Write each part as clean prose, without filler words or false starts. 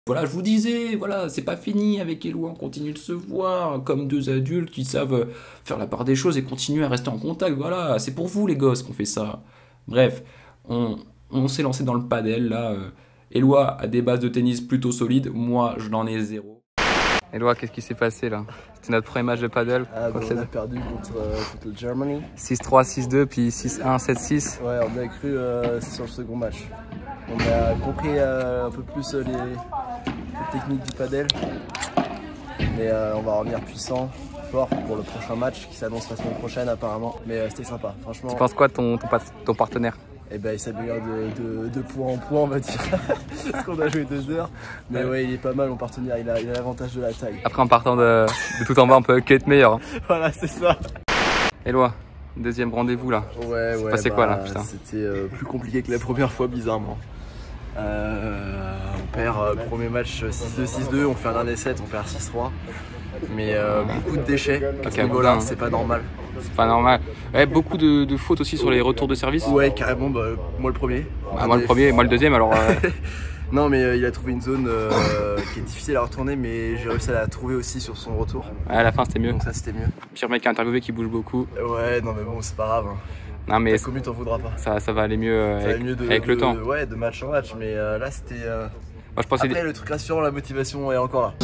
Voilà, je vous disais, voilà, c'est pas fini avec Eloi, on continue de se voir comme deux adultes qui savent faire la part des choses et continuer à rester en contact. Voilà, c'est pour vous les gosses qu'on fait ça. Bref, on s'est lancé dans le padel là. Eloi a des bases de tennis plutôt solides, moi je n'en ai zéro. Eloi, qu'est-ce qui s'est passé là? C'était notre premier match de paddle. On a perdu contre le Germany. 6-3, 6-2, puis 6-1, 7-6. Ouais, on a cru sur le second match. On a compris un peu plus les techniques du padel. Mais on va revenir puissant, fort pour le prochain match qui s'annonce la semaine prochaine apparemment. Mais c'était sympa, franchement. Tu penses quoi de ton partenaire? Eh ben, il s'améliore de point en point, on va dire. Parce qu'on a joué 2 heures. Mais ouais, il est pas mal, mon partenaire. Il a l'avantage de la taille. Après, en partant de tout en bas, on peut être meilleur. Hein. Voilà, c'est ça. Eloi, deuxième rendez-vous là. Ouais, c'est passé quoi là, putain? C'était plus compliqué que la première fois, bizarrement. On perd premier match 6-2, 6-2. On fait un dernier set, on perd 6-3. Mais beaucoup de déchets. À ce niveau-là, c'est pas normal. C'est pas normal. Ouais, beaucoup de fautes aussi sur les retours de service. Ouais, carrément, bah, moi le premier. Moi le premier, moi le deuxième alors. Non, mais il a trouvé une zone qui est difficile à retourner, mais j'ai réussi à la trouver aussi sur son retour. Ouais, à la fin c'était mieux. Donc ça c'était mieux. Pire mec à interviewer qui bouge beaucoup. Ouais, non mais bon, c'est pas grave. Hein. Non mais la commu t'en voudra pas. Ça va aller mieux, avec le temps. Ouais, de match en match, mais là c'était. Moi je pensais. Après le truc rassurant, la motivation est encore là.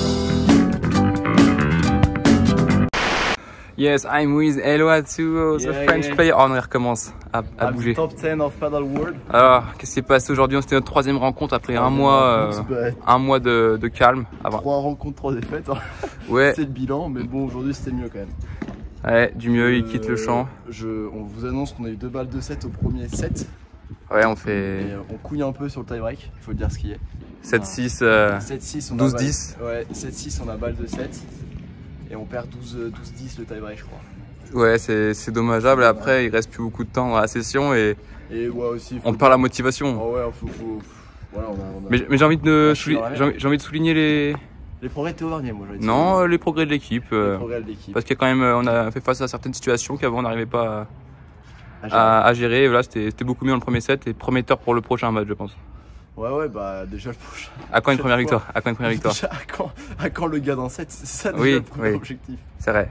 Yes, I'm with Eloi too, the French player. Oh non, il recommence à bouger. Top 10 of paddle world. Alors, qu'est-ce qui s'est passé aujourd'hui? C'était notre troisième rencontre après un mois de calme. 3 rencontres, 3 défaites. Hein. Ouais. C'est le bilan, mais bon, aujourd'hui c'était mieux quand même. Ouais, du mieux, il quitte le champ. On vous annonce qu'on a eu 2 balles de 7 au premier set. Ouais, on fait. Et on couille un peu sur le tie-break, il faut dire ce qui est. 7-6, 12-10. Ouais, 7-6, on a balle de 7. Et on perd 12-10 le tie-break, je crois. Ouais, c'est dommageable. Après, il reste plus beaucoup de temps dans la session et ouais, aussi, on perd la motivation. Oh ouais, voilà, mais j'ai envie de souligner les progrès de Théo Varnier, moi. Non, les progrès de l'équipe. Parce qu'il y a quand même, on a fait face à certaines situations qu'avant on n'arrivait pas à gérer. Et voilà, c'était beaucoup mieux dans le premier set et prometteur pour le prochain match, je pense. Ouais, bah déjà le prochain. À quand une première victoire? Déjà, à quand le gars dans 7? C'est ça déjà le premier objectif. C'est vrai.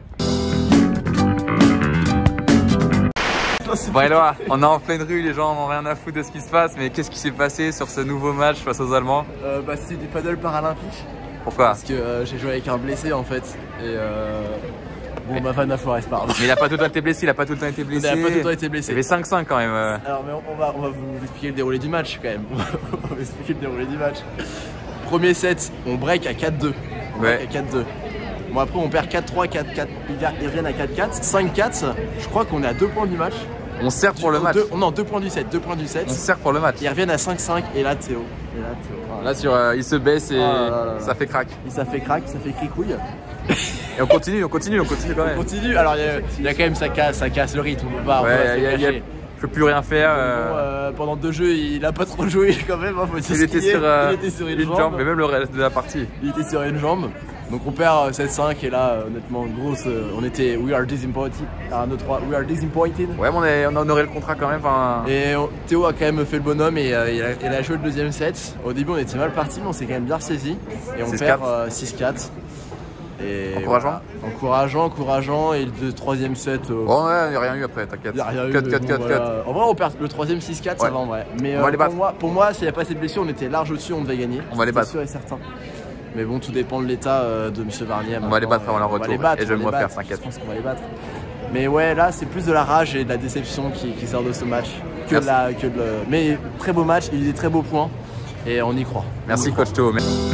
Bon Eloi, on est en pleine rue, les gens n'ont rien à foutre de ce qui se passe, mais qu'est-ce qui s'est passé sur ce nouveau match face aux Allemands? C'était du paddle paralympique. Pourquoi? Parce que j'ai joué avec un blessé en fait. Et bon, ma vanne à Flores, pardon. Mais il a pas tout le temps été blessé, Il a pas tout le temps été blessé. Il y avait 5-5 quand même. Alors, mais on va vous expliquer le déroulé du match quand même. On va vous expliquer le déroulé du match. Premier set, on break à 4-2. Ouais. À 4-2. Bon, après, on perd 4-3, 4-4. Ils reviennent à 4-4. 5-4. Je crois qu'on est à 2 points du match. On sert pour le match. Non, 2 points du set. 2 points du set. On sert pour le match. Ils reviennent à 5-5. Et là, Théo. Là, il se baisse et ça fait crack. Ça fait crack, ça fait cricouille. Et on continue quand même. On continue. Alors, il y a quand même, ça casse le rythme. On va je peux plus rien faire. Pendant 2 jeux, il a pas trop joué quand même. Hein, il était sur une jambe, mais même le reste de la partie. Il était sur une jambe. Donc on perd 7-5 et là, honnêtement, grosse. On était We are disappointed. 1, 2, 3. We are disappointed. Ouais, mais on honorait le contrat quand même. Et Théo a quand même fait le bonhome et il a joué le deuxième set. Au début, on était mal parti, mais on s'est quand même bien ressaisi. Et on perd 6-4. Et encourageant. Voilà. Encourageant. Et le troisième set. Bon, ouais, il n'y a rien eu après, t'inquiète. 4. En vrai, on perd le troisième 6-4, ça va en vrai. Mais pour moi, s'il n'y a pas cette blessure, on était large au-dessus, on devait gagner. On va les battre. Sûr et certain. Mais bon, tout dépend de l'état de M. Varnier. On va les battre avant leur retour. Et je vais me refaire, t'inquiète. Je pense qu'on va les battre. Mais ouais, là, c'est plus de la rage et de la déception qui sort de ce match. Mais très beau match, il y a eu des très beaux points. Et on y croit. Merci, coach Théo.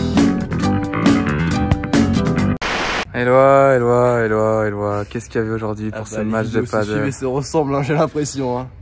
Eloi, qu'est-ce qu'il y avait aujourd'hui pour ce match de paddle? Ils se ressemblent, hein, j'ai l'impression. Hein.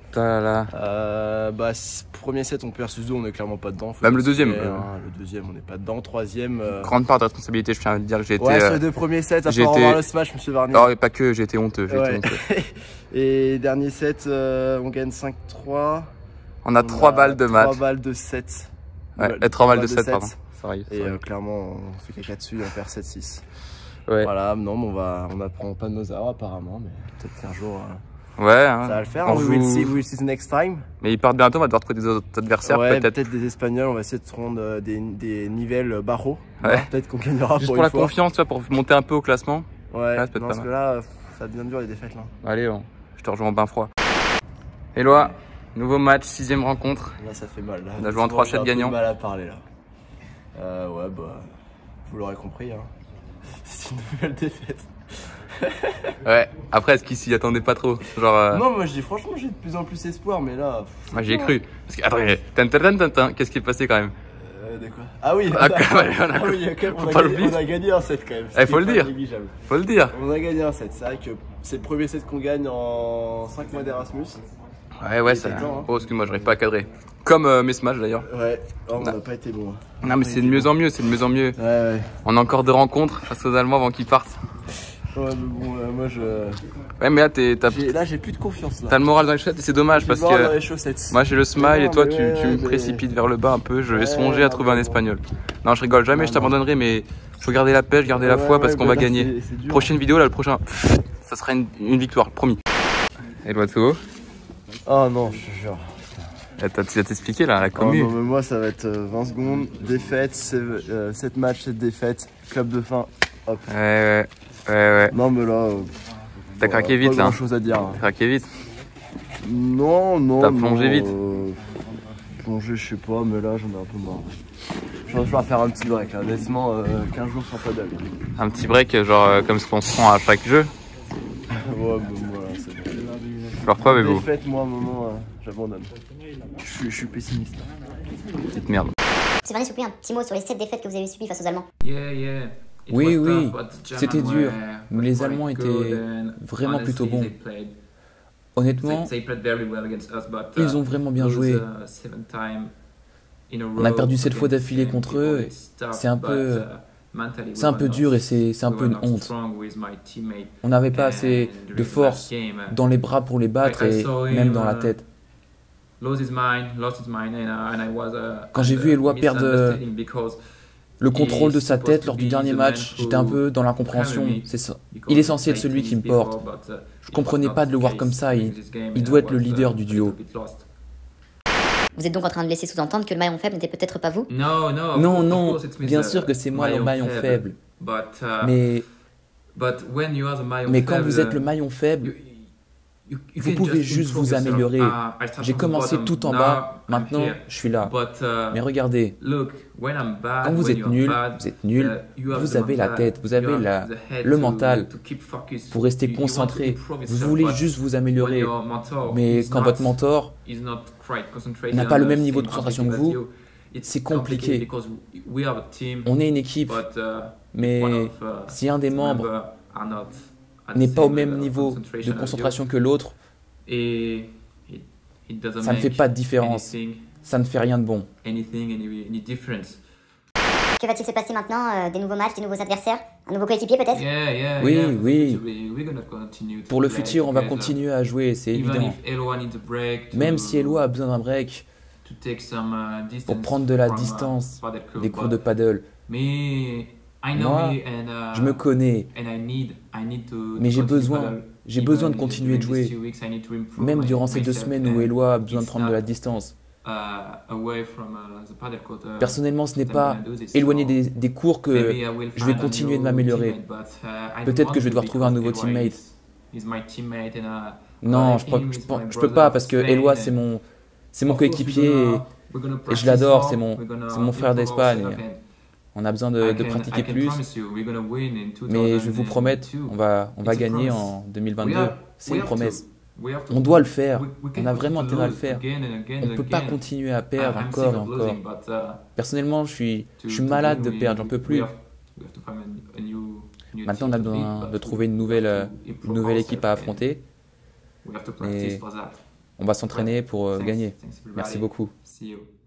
Premier set, on perd 6-2, on est clairement pas dedans. Même le deuxième. Le deuxième, on n'est pas dedans. Troisième. Grande part de responsabilité, je tiens à te dire que j'ai été. Ouais, sur les 2 premiers sets, à part revoir le smash, M. Varnier. Non, pas que, j'ai été honteux. Et dernier set, on gagne 5-3. On a 3 balles de match. 3 balles de 7. Ouais, 3 balles de 7, pardon. Et clairement, on fait caca dessus et on perd 7-6. Ouais. Voilà, non, mais on apprend pas de nos erreurs apparemment, mais peut-être qu'un jour. Ouais, hein. Ça va le faire, On we joue- will see the next time. Mais ils partent bientôt, on va devoir trouver des autres adversaires Ouais, peut-être. peut-être des Espagnols, on va essayer de se rendre des nivels barreaux. Ouais. Peut-être qu'on gagnera Juste pour pour une la fois. confiance, tu vois, pour monter un peu au classement. Ouais, ça peut être non, pas parce mal. que là, ça devient dur les défaites là. Allez, je te rejoins en bain froid. Eloi, nouveau match, 6ème rencontre. Là, ça fait mal. Là. On a joué en 3 sets gagnants. J'ai mal à parler là. Ouais, bah, vous l'aurez compris, hein. C'est une nouvelle défaite. Ouais, après, est-ce qu'ils s'y attendaient pas trop? Genre, Non, moi je dis franchement, j'ai de plus en plus espoir, mais là. moi j'y ai cru. Parce que, attends, qu'est-ce qui est passé quand même? De quoi? Ah oui, Ah, quand même, ah oui, faut pas le on a gagné un set quand même. Eh, faut le C'était dire. pas négligeable. Faut le dire. On a gagné un set, c'est vrai que c'est le premier set qu'on gagne en 5 mois d'Erasmus. Ouais, Il ça. était temps, hein. Oh, excuse-moi, j'arrive pas à cadrer. Comme mes smash d'ailleurs. Ouais, oh, on n'a pas été bon. Non, mais c'est de mieux en mieux, c'est de mieux en mieux. Ouais. On a encore 2 rencontres face aux Allemands avant qu'ils partent. Ouais, mais bon, moi je. Ouais, mais là, Là, j'ai plus de confiance là. t'as le moral dans les chaussettes et c'est dommage parce J'ai le moral dans que les chaussettes. moi j'ai le smile Mais et toi non, tu mais me mais- précipites vers le bas un peu. Je vais Ouais, songer à trouver un mais- espagnol. Non, je rigole, jamais Non, je t'abandonnerai, mais faut garder la pêche, garder la Ouais, foi parce ouais, qu'on mais va là, gagner. c'est dur. Prochaine vidéo, là, le prochain, ça sera une victoire, promis. Eloi Tsuo, Oh non, je te jure. tu vas t'expliquer là, la Oh, commu. non, mais moi ça va être 20 secondes, défaite, 7 matchs, 7 défaites, club de fin. Hop. Ouais. Non, mais là. T'as craqué vite, pas là. Pas grand chose à dire. Hein. Craqué vite. Non. T'as plongé vite. Plongé, je sais pas, mais là j'en ai un peu marre. Je vais falloir faire un petit break là, honnêtement, 15 jours sans paddle. Un petit break, genre comme ce qu'on se prend à chaque jeu. Ouais, bon, voilà, c'est bon. Alors quoi, mais vous? Défaite, moi, à un moment, j'abandonne. Je suis pessimiste. Petite merde. Sylvain, s'il vous plaît, un petit mot sur les 7 défaites que vous avez subies face aux Allemands. Oui, c'était dur. Mais les Allemands étaient vraiment plutôt bons. Honnêtement, ils ont vraiment bien joué. On a perdu 7 fois d'affilée contre eux. C'est un peu dur et c'est un peu une honte. On n'avait pas assez de force dans les bras pour les battre et même dans la tête. Quand j'ai vu Eloi perdre le contrôle de sa tête lors du dernier match, j'étais un peu dans l'incompréhension. C'est ça. Il est censé être celui qui me porte. Je comprenais pas de le voir comme ça. Il doit être le leader du duo. Vous êtes donc en train de laisser sous-entendre que le maillon faible n'était peut-être pas vous? Non, bien sûr que c'est moi le maillon faible. Mais quand vous êtes le maillon faible, vous pouvez juste vous améliorer. J'ai commencé tout en bas, maintenant je suis là. Mais regardez, quand vous êtes nul, vous avez la tête, vous avez le mental pour rester concentré. Vous voulez juste vous améliorer. Mais quand votre mentor n'a pas le même niveau de concentration que vous, c'est compliqué. On est une équipe, mais si un des membres n'est pas au même niveau de concentration que l'autre, ça ne fait pas de différence. Ça ne fait rien de bon. Que va-t-il se passer maintenant? Des nouveaux matchs, des nouveaux adversaires? Un nouveau coéquipier peut-être? Oui. Pour le futur, on va continuer à jouer, c'est évident. Même si Eloi a besoin d'un break pour prendre de la distance des cours de paddle. Moi, je me connais, mais j'ai besoin de continuer de jouer, même durant ces 2 semaines où Eloi a besoin de prendre de la distance. Personnellement, ce n'est pas éloigné des cours que je vais continuer de m'améliorer. Peut-être que je vais devoir trouver un nouveau teammate. Non, je peux pas parce que Eloi c'est mon coéquipier et je l'adore, c'est mon frère d'Espagne. On a besoin de pratiquer plus, mais je vous promets, on va gagner en 2022. C'est une promesse. On doit le faire, on a vraiment intérêt à le faire. On ne peut pas continuer à perdre encore et encore. Personnellement, je suis malade de perdre, j'en peux plus. Maintenant, on a besoin de trouver une nouvelle équipe à affronter. Et on va s'entraîner pour gagner. Merci beaucoup.